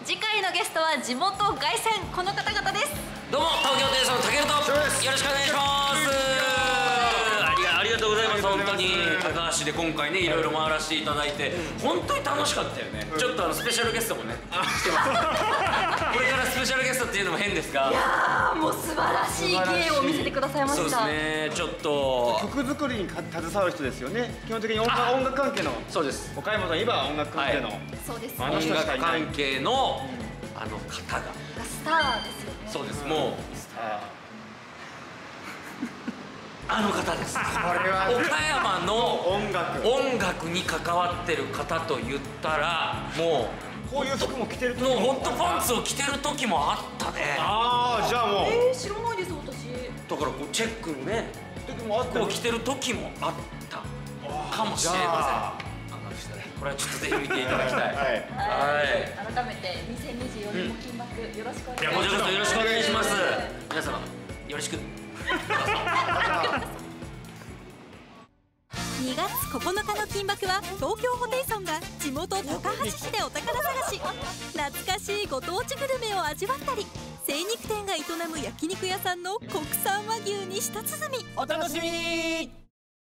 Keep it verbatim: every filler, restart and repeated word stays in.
次回のゲストは地元凱旋この方々です。 どうも東京テイソンのたけるとよろしくお願いします。ありがありがとうございます。本当に高橋で今回ねいろいろ回らせていただいて本当に楽しかったよね。ちょっとあのスペシャルゲストもね来てます。これからスペシャルゲストっていうのも変ですが、 いやーもう素晴らしい芸を見せてくださいました。 そうですね。ちょっと曲作りに携わる人ですよね。基本的に音楽音楽関係の。 そうです。 岡山といえば音楽関係の。 そうです。 あの人音しかいない。 楽関係のあの方がスターですよね。 そうです。もうあの方です。 これは岡山の音楽音楽に関わってる方と言ったらもうこういう服も着てる時もうホットパンツを着てる時もあったね。 ああじゃあもうえー、知らないです私。 だからこうチェックのね時もあったこう着てる時もあったかもしれません。これはちょっとぜひ見ていただきたい。 はいはい。 改めてにせんにじゅうよねんも金幕よろしくお願いします。 いやこちらこそよろしくお願いします。皆様よろしく。 にがつここのかの金箔は東京ホテイソンが地元高橋市でお宝探し。懐かしいご当地グルメを味わったり、精肉店が営む焼肉屋さんの国産和牛に舌鼓。 お楽しみに。